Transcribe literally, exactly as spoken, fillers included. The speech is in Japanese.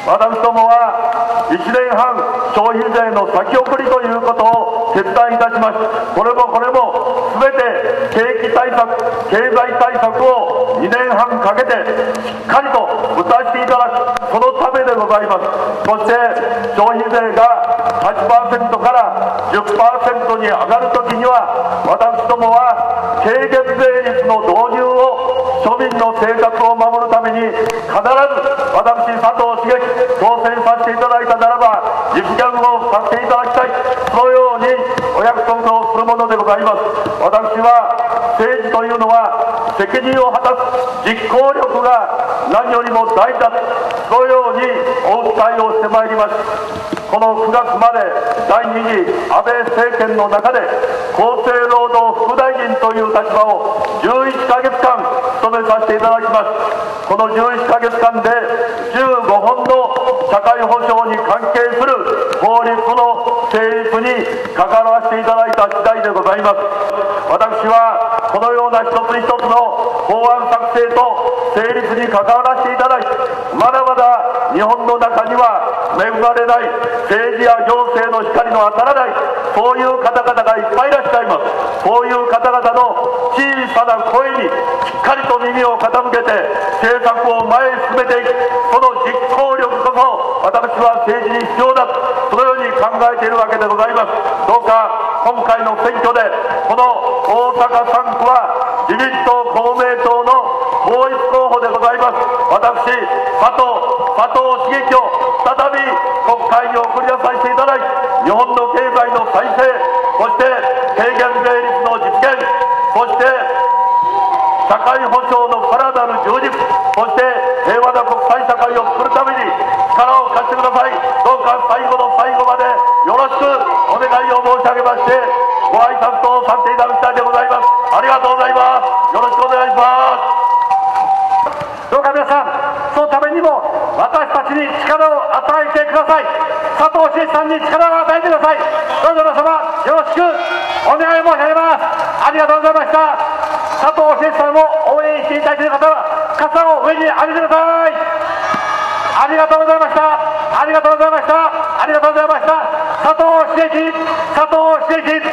私どもはいちねんはん消費税の先送りということを決断いたしました。これもこれも全て景気対策、経済対策をにねんはんかけてしっかりと打たせていただく、そのためでございます。そして消費税がはちパーセント から じゅっパーセント に上がるときには、私どもは軽減税率の導入を庶民の生活を守るために必ず、私佐藤茂樹当選させていただいたならば実現をさせていただきたい、そのようにお約束をするものでございます。私は政治というのは責任を果たす実行力が何よりも大事だ、そのようにお訴えをしてまいります。このくがつまでだいに次安倍政権の中で厚生労働副大臣という立場をじゅういっかげつかん務めさせていただきます。このじゅういっかげつかんでじゅうごほんの社会保障に関係する法律の成立に関わらせていただいた次第でございます。私はこのような一つ一つの法案作成と成立に関わらせていただいて、まだまだ日本の中には恵まれない政治や行政の光の当たらない、そういう方々がいっぱいいらっしゃいます。そういう方々の小さな声にしっかりと耳を傾けて政策を前へ進めていく、その実行力こそ私は政治に必要だ、そのように考えているわけでございます。どうか今回の選挙でこの大阪さんくは自民党公明党の統一候補でございます。私佐藤佐藤茂樹を再び国会に送り出させていただき、日本の経済の再生、そして軽減税率の実現、そして社会保障のさらなる充実、そして平和な国際社会を作るために力を貸してください。どうか最後の最後までよろしくお願いを申し上げまして、ご挨拶とさせていただきたいでございます。ありがとうございます。よろしくお願いします。 どうか皆さん、そのためにも私たちに力を与えてください。佐藤茂樹さんに力を与えてください。どうぞ皆様よろしくお願い申し上げます。ありがとうございました。佐藤茂樹さんを応援していただいている方は傘を上に上げてください。ありがとうございました。ありがとうございました。ありがとうございました。佐藤茂樹、佐藤茂樹。